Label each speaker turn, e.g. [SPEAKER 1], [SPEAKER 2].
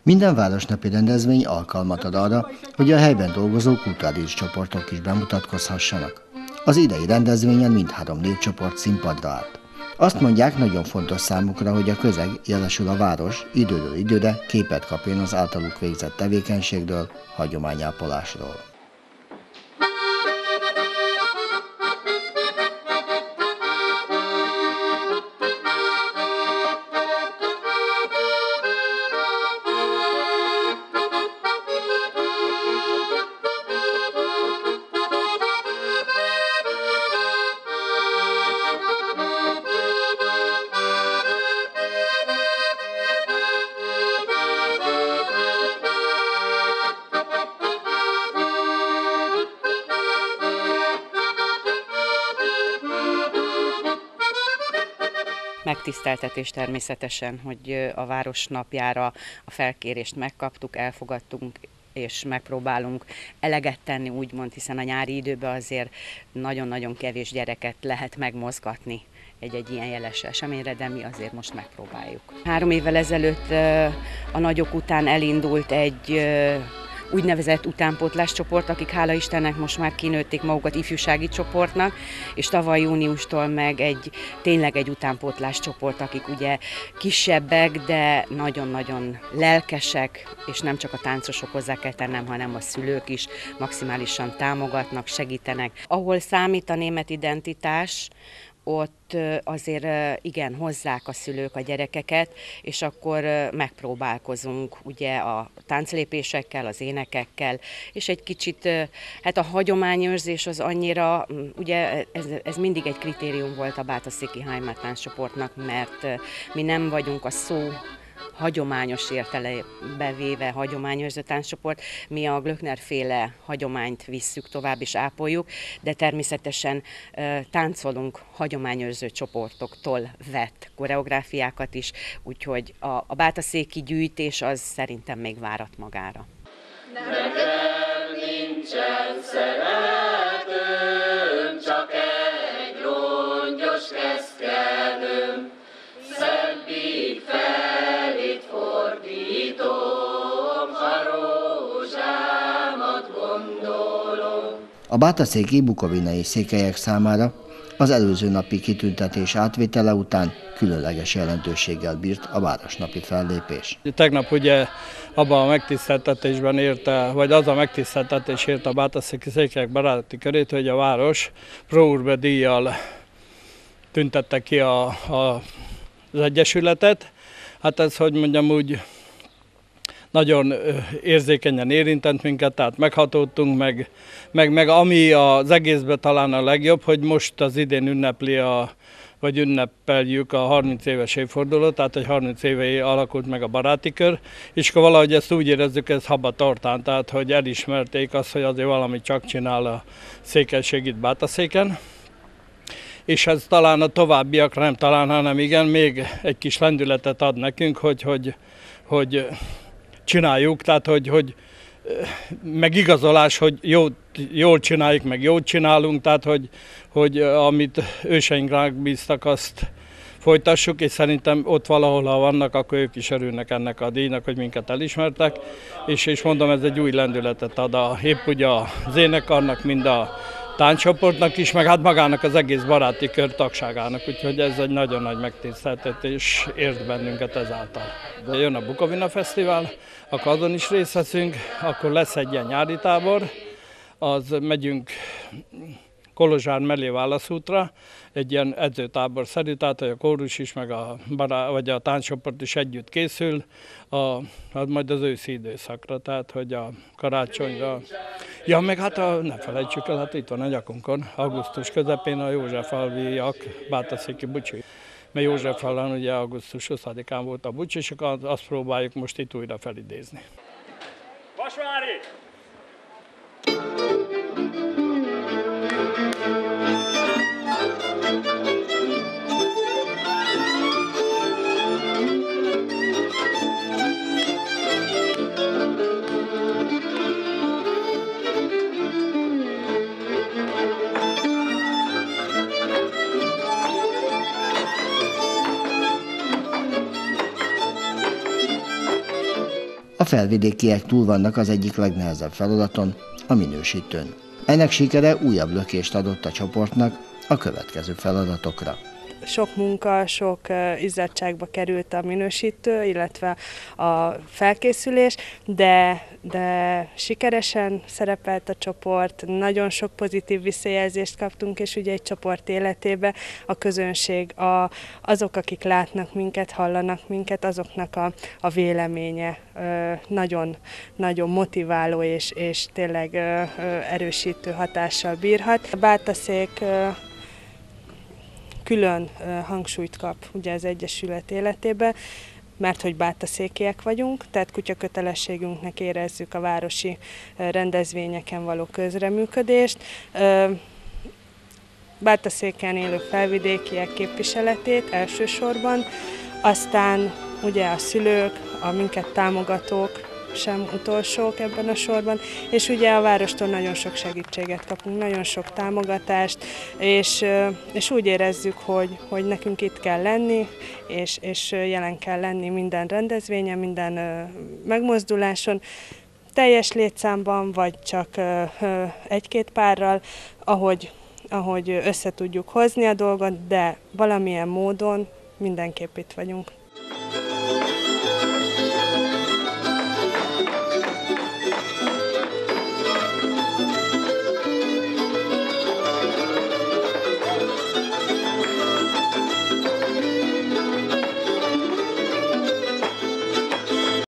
[SPEAKER 1] Minden városnapi rendezvény alkalmat ad arra, hogy a helyben dolgozó kulturális csoportok is bemutatkozhassanak. Az idei rendezvényen mindhárom népcsoport színpadra állt. Azt mondják, nagyon fontos számukra, hogy a közeg, jelesül a város időről időre képet kapjon az általuk végzett tevékenységről, hagyományápolásról.
[SPEAKER 2] Megtiszteltetés természetesen, hogy a város napjára a felkérést megkaptuk, elfogadtunk, és megpróbálunk eleget tenni, úgymond, hiszen a nyári időben azért nagyon-nagyon kevés gyereket lehet megmozgatni egy ilyen jeles eseményre, de mi azért most megpróbáljuk. 3 évvel ezelőtt a nagyok után elindult egy úgynevezett utánpótlás csoport, akik hála Istennek most már kinőtték magukat ifjúsági csoportnak, és tavaly júniustól meg tényleg egy utánpótlás csoport, akik ugye kisebbek, de nagyon-nagyon lelkesek, és nem csak a táncosok hozzá kell tennem, hanem a szülők is maximálisan támogatnak, segítenek. Ahol számít a német identitás, ott azért igen, hozzák a szülők a gyerekeket, és akkor megpróbálkozunk ugye a tánclépésekkel, az énekekkel, és egy kicsit, hát a hagyományőrzés az annyira, ugye ez mindig egy kritérium volt a bátaszéki Heimat tánccsoportnak, mert mi nem vagyunk a szó hagyományos értelembe véve hagyományőrző tánccsoport, mi a Glöckner-féle hagyományt visszük tovább és ápoljuk, de természetesen táncolunk hagyományőrző csoportoktól vett koreográfiákat is, úgyhogy a bátaszéki gyűjtés az szerintem még várat magára.
[SPEAKER 3] Nekem nincsen szeretőm, csak egy rongyos keszkenőm, szebbik felét fordítom, a rózsámat gondolom.
[SPEAKER 1] A bátaszéki, bukovinai székelyek számára az előző napi kitüntetés átvétele után különleges jelentőséggel bírt a városnapi fellépés.
[SPEAKER 4] Tegnap ugye abban a megtiszteltetésben érte, vagy az a megtiszteltetés érte a bátaszéki székelyek baráti körét, hogy a város Pro Urbe díjjal tüntette ki az egyesületet. Hát ez, hogy mondjam úgy, nagyon érzékenyen érintett minket, tehát meghatódtunk, meg ami az egészben talán a legjobb, hogy most az idén ünnepeljük a 30 éves évfordulót, tehát hogy 30 éve alakult meg a baráti kör, és akkor valahogy ezt úgy érezzük, ez haba tartán, tehát hogy elismerték azt, hogy azért valamit csak csinál a székelység itt Bátaszéken. És ez talán a továbbiakra, nem talán, hanem igen, még egy kis lendületet ad nekünk, hogy csináljuk, tehát hogy megigazolás, hogy jól csináljuk, meg jót csinálunk, tehát hogy amit őseink ránk bíztak, azt folytassuk, és szerintem ott valahol, ha vannak, akkor ők is örülnek ennek a díjnak, hogy minket elismertek, és mondom, ez egy új lendületet ad épp ugye az énekarnak, mind a tánccsoportnak is, meg hát magának az egész baráti kör tagságának, úgyhogy ez egy nagyon nagy megtiszteltetés ért bennünket ezáltal. De jön a Bukovina Fesztivál, akkor azon is részt veszünk, akkor lesz egy ilyen nyári tábor, az megyünk Kolozsvár mellé Válaszútra, egy ilyen edzőtábor szerű, tehát hogy a kórus is, meg vagy a tánccsoport is együtt készül, majd az őszi időszakra, tehát hogy a karácsonyra. Ja, meg hát ne felejtsük el, hát itt van a nyakunkon, augusztus közepén a Józsefalviak bátaszéki bucsi. Mert Józsefhallan ugye augusztus 20-án volt a bucs, és akkor azt próbáljuk most itt újra felidézni.
[SPEAKER 3] Vasvári!
[SPEAKER 1] A A felvidékiek túl vannak az egyik legnehezebb feladaton, a minősítőn. Ennek sikere újabb lökést adott a csoportnak a következő feladatokra.
[SPEAKER 5] Sok munka, sok izzadságba került a minősítő, illetve a felkészülés, de sikeresen szerepelt a csoport, nagyon sok pozitív visszajelzést kaptunk, és ugye egy csoport életébe a közönség, azok, akik látnak minket, hallanak minket, azoknak a véleménye nagyon, nagyon motiváló és tényleg erősítő hatással bírhat. A Bátaszék külön hangsúlyt kap ugye az Egyesület életébe, mert hogy bátaszékiek vagyunk, tehát kutyakötelességünknek érezzük a városi rendezvényeken való közreműködést. Bátaszéken élő felvidékiek képviseletét elsősorban, aztán ugye a szülők, a minket támogatók sem utolsók ebben a sorban, és ugye a várostól nagyon sok segítséget kapunk, nagyon sok támogatást, és úgy érezzük, hogy nekünk itt kell lenni, és jelen kell lenni minden rendezvényen, minden megmozduláson, teljes létszámban, vagy csak egy-két párral, ahogy össze tudjuk hozni a dolgot, de valamilyen módon mindenképp itt vagyunk.